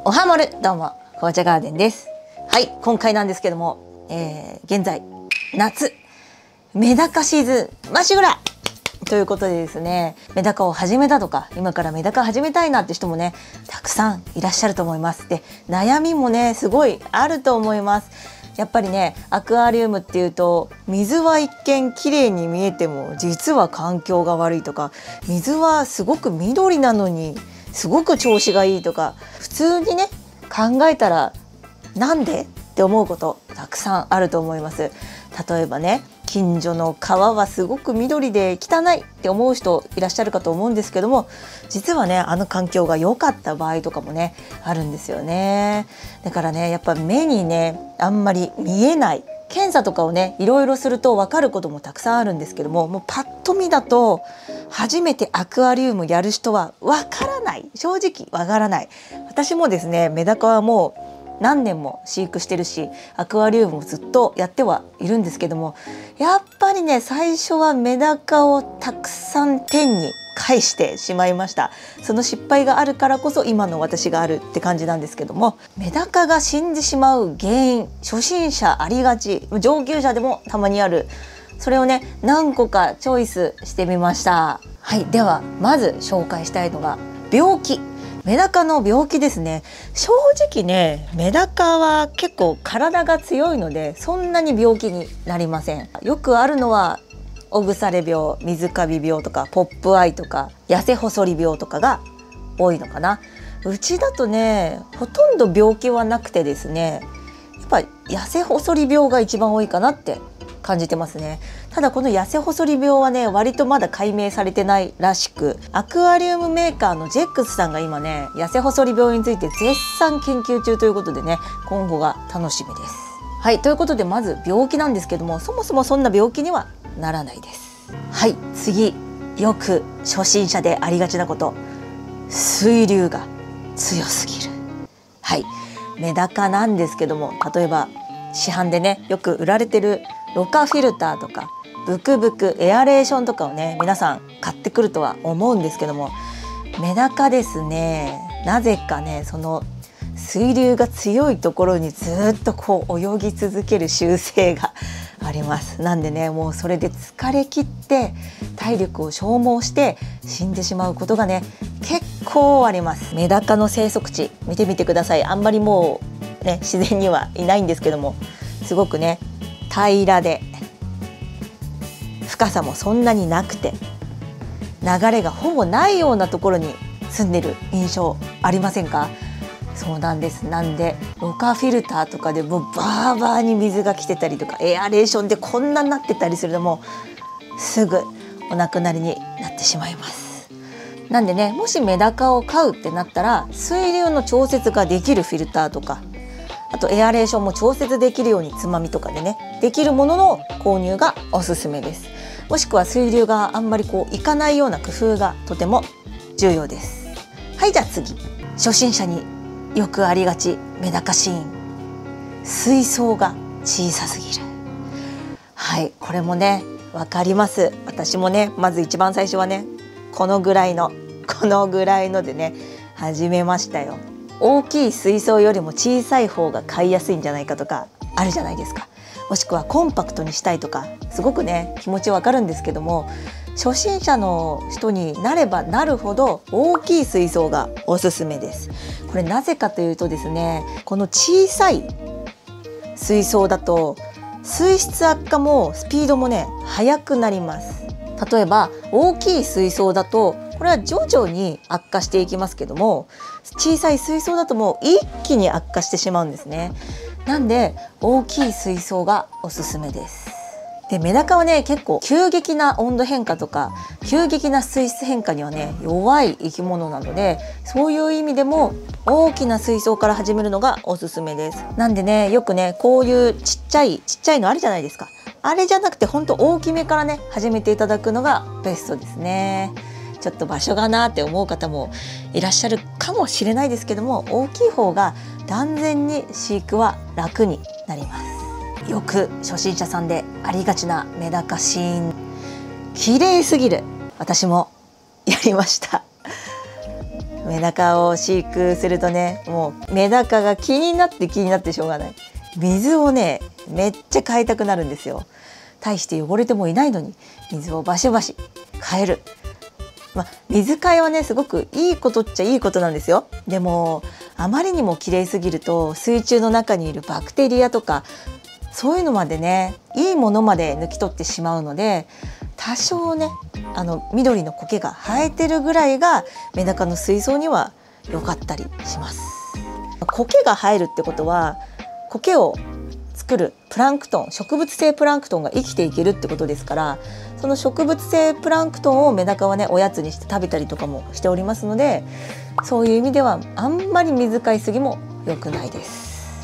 おはモル、どうも紅茶ガーデンです。はい、今回なんですけども、現在夏メダカシーズン真っ盛ということでですね、メダカを始めたとか今からメダカ始めたいなって人もねたくさんいらっしゃると思います。で、悩みもねすごいあると思います。やっぱりね、アクアリウムっていうと水は一見綺麗に見えても実は環境が悪いとか、水はすごく緑なのにすごく調子がいいとか、普通にね考えたらなんでって思うことたくさんあると思います。例えばね、近所の川はすごく緑で汚いって思う人いらっしゃるかと思うんですけども、実はねあの環境が良かった場合とかもねあるんですよね。だからね、やっぱ目にねあんまり見えない検査とかをねいろいろすると分かることもたくさんあるんですけども、もうパッと見だと初めてアクアリウムやる人は分からない、正直分からない。私もですね、メダカはもう何年も飼育してるしアクアリウムもずっとやってはいるんですけども、やっぱりね最初はメダカをたくさん天に返してしまいました。その失敗があるからこそ今の私があるって感じなんですけども、メダカが死んでしまう原因、初心者ありがち、上級者でもたまにある、それをね何個かチョイスしてみました。はい、ではまず紹介したいのが病気、メダカの病気ですね。正直ね、メダカは結構体が強いのでそんなに病気になりません。よくあるのはお腐れ病、水カビ病とかポップアイとか痩せ細り病とかが多いのかな。うちだとねほとんど病気はなくてですね、やっぱ痩せ細り病が一番多いかなって感じてますね。ただこの痩せ細り病はね割とまだ解明されてないらしく、アクアリウムメーカーのジェックスさんが今ね痩せ細り病について絶賛研究中ということでね、今後が楽しみです。はい、ということでまず病気なんですけども、そもそもそんな病気にはならないです。はい、次、よく初心者でありがちなこと、水流が強すぎる。はい、メダカなんですけども、例えば市販でねよく売られてるろ過フィルターとかブクブクエアレーションとかをね皆さん買ってくるとは思うんですけども、メダカですね、なぜかねその水流が強いところにずっとこう泳ぎ続ける習性があります。なんでね、もうそれで疲れ切って体力を消耗して死んでしまうことがね結構あります。メダカの生息地見てみてください。あんまりもうね自然にはいないんですけども、すごくね平らで深さもそんなになくて流れがほぼないようなところに住んでる印象ありませんか？そうなんです。なんでろ過フィルターとかでもうバーバーに水が来てたりとか、エアレーションでこんなになってたりするともうすぐお亡くなりになってしまいます。なんでね、もしメダカを飼うってなったら水流の調節ができるフィルターとか、あとエアレーションも調節できるようにつまみとかでねできるものの購入がおすすめです。もしくは水流があんまりこういかないような工夫がとても重要です。はい、じゃあ次、初心者によくありがちメダカシーン、水槽が小さすぎる。はい、これもねわかります。私もねまず一番最初はねこのぐらいのでね始めましたよ。大きい水槽よりも小さい方が飼いやすいんじゃないかとかあるじゃないですか。もしくはコンパクトにしたいとか、すごくね気持ちわかるんですけども、初心者の人になればなるほど大きい水槽がおすすめです。これなぜかというとですね、この小さい水槽だと水質悪化もスピードもね速くなります。例えば大きい水槽だとこれは徐々に悪化していきますけども、小さい水槽だともう一気に悪化してしまうんですね。なんで大きい水槽がおすすめです。で、メダカはね結構急激な温度変化とか急激な水質変化にはね弱い生き物なので、そういう意味でも大きな水槽から始めるのがおすすめです。なんでね、よくねこういうちっちゃいのあるじゃないですか。あれじゃなくて本当大きめからね始めていただくのがベストですね。ちょっと場所がなって思う方もいらっしゃるかもしれないですけども、大きい方が断然に飼育は楽になります。よく初心者さんでありがちなメダカシーン、綺麗すぎる。私もやりました。 メダカを飼育するとね、もうメダカが気になってしょうがない。水をねめっちゃ変えたくなるんですよ。大して汚れてもいないのに水をバシバシ変える。水替えはねすごくいいことっちゃいいことなんですよ。でもあまりにも綺麗すぎると水中の中にいるバクテリアとかそういうのまでね、いいものまで抜き取ってしまうので、多少ね緑の苔が生えてるぐらいがメダカの水槽には良かったりします。苔が生えるってことは苔を作るプランクトン、植物性プランクトンが生きていけるってことですから、その植物性プランクトンをメダカはねおやつにして食べたりとかもしておりますので、そういう意味ではあんまり水替えすぎも良くないです。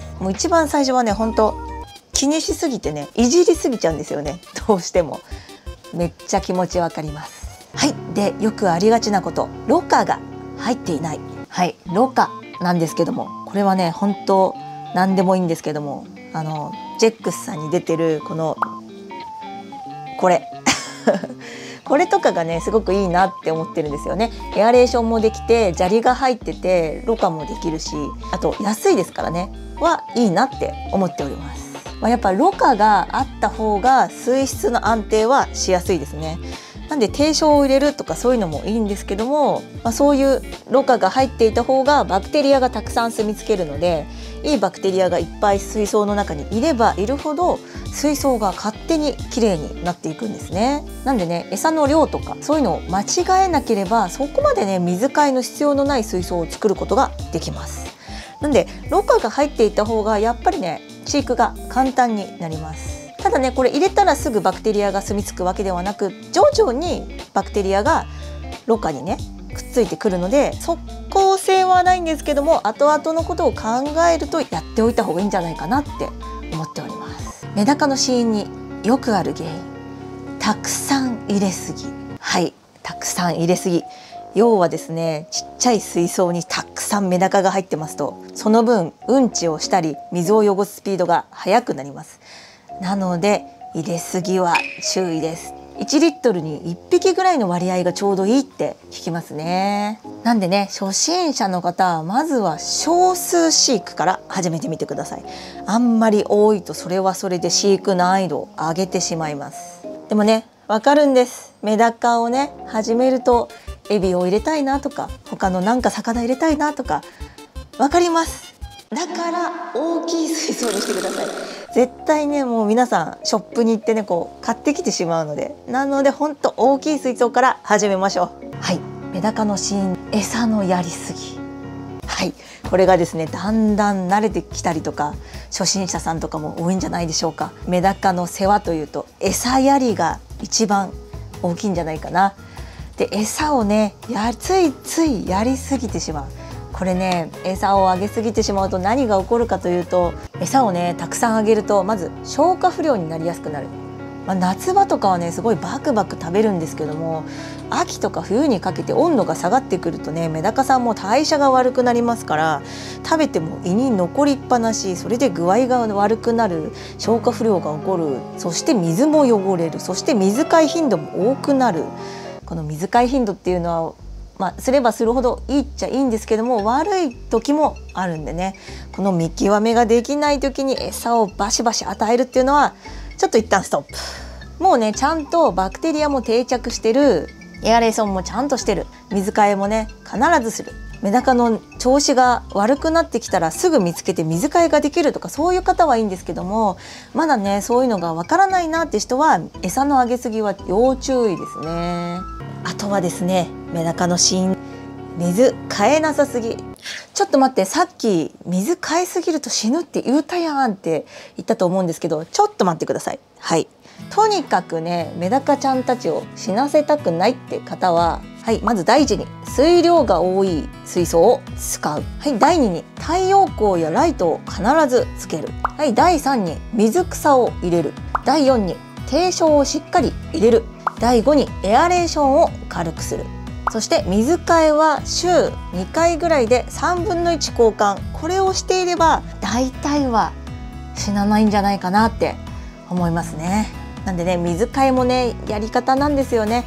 もう一番最初はね本当気にしすぎてねいじりすぎちゃうんですよね。どうしてもめっちゃ気持ちわかります。はい、でよくありがちなこと、ろ過が入っていない。はい、ろ過なんですけども、これはね本当何でもいいんですけども、ジェックスさんに出てるこれこれとかがねすごくいいなって思ってるんですよね。エアレーションもできて砂利が入っててろ過もできるし、あと安いですからねはいいなって思っております。やっぱろ過があった方が水質の安定はしやすいですね。なんで低床を入れるとかそういうのもいいんですけども、そういうろ過が入っていた方がバクテリアがたくさん住み着けるので、いいバクテリアがいっぱい水槽の中にいればいるほど水槽が勝手にきれいになっていくんですね。なんでね餌の量とかそういうのを間違えなければそこまでね水替えの必要のない水槽を作ることができます。なんでろ過が入っていた方がやっぱりね飼育が簡単になります。ただねこれ入れたらすぐバクテリアが住み着くわけではなく、徐々にバクテリアがろ過にねくっついてくるので、即効性はないんですけども後々のことを考えるとやっておいた方がいいんじゃないかなって思っております。メダカの死因によくある原因、たくさん入れすぎ。はい、たくさん入れすぎ。要はですね、ちっちゃい水槽にたくさんメダカが入ってますと、その分うんちをしたり水を汚すスピードが速くなります。なので入れすぎは注意です。1リットルに1匹ぐらいの割合がちょうどいいって聞きますね。なんでね初心者の方はまずは少数飼育から始めてみてください。あんまり多いとそれはそれで飼育難易度を上げてしまいます。でもねわかるんです。メダカをね始めるとエビを入れたいなとか他のなんか魚入れたいなとかわかります。だから大きい水槽にしてください。絶対ねもう皆さんショップに行ってね買ってきてしまうので、なのでほんと大きい水槽から始めましょう。はい、メダカの死因、餌のやりすぎ。はい、これがですねだんだん慣れてきたりとか初心者さんとかも多いんじゃないでしょうか。メダカの世話というと餌やりが一番大きいんじゃないかな。で餌をねついついやりすぎてしまう。これね餌をあげすぎてしまうと何が起こるかというと、餌をねたくさんあげるとまず消化不良になりやすくなる。夏場とかはねすごいバクバク食べるんですけども、秋とか冬にかけて温度が下がってくるとねメダカさんも代謝が悪くなりますから、食べても胃に残りっぱなし、それで具合が悪くなる、消化不良が起こる、そして水も汚れる、そして水替え頻度も多くなる。この水替え頻度っていうのはすればするほどいいっちゃいいんですけども、悪い時もあるんでね、この見極めができない時に餌をバシバシ与えるっていうのはちょっと一旦ストップ。もうねちゃんとバクテリアも定着してる、エアレーションもちゃんとしてる、水替えもね必ずする。メダカの調子が悪くなってきたらすぐ見つけて水替えができるとかそういう方はいいんですけども、まだねそういうのがわからないなって人は餌のあげすぎは要注意ですね。あとはですね、メダカの死因、水替えなさすぎ。ちょっと待って、さっき水替えすぎると死ぬって言うたやんって言ったと思うんですけど、ちょっと待ってください。はい、とにかくねメダカちゃんたちを死なせたくないって方は、はい、まず第一に水量が多い水槽を使う。はい、第2に太陽光やライトを必ずつける。はい、第3に水草を入れる。第4に低床をしっかり入れる。第5にエアレーションを軽くする。そして水替えは週2回ぐらいで3分の1交換。これをしていれば大体は死なないんじゃないかなって思いますね。なんでね水替えもねやり方なんですよね。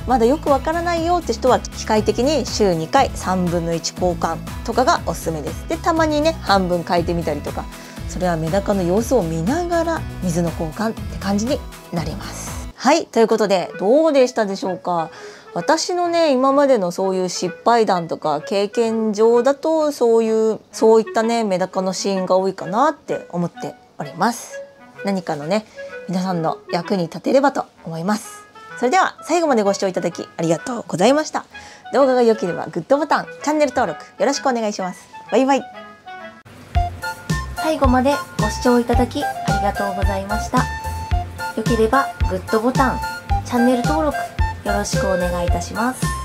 まだよくわからないよって人は機械的に週2回3分の1交換とかがおすすめです。でたまにね半分変えてみたりとか、それはメダカの様子を見ながら水の交換って感じになります。はい、ということでどうでしたでしょうか。私のね今までのそういう失敗談とか経験上だとそういったねメダカのシーンが多いかなって思っております。何かのね皆さんの役に立てればと思います。それでは最後までご視聴いただきありがとうございました。動画が良ければグッドボタン、チャンネル登録よろしくお願いします。バイバイ。最後までご視聴いただきありがとうございました。良ければグッドボタン、チャンネル登録よろしくお願いいたします。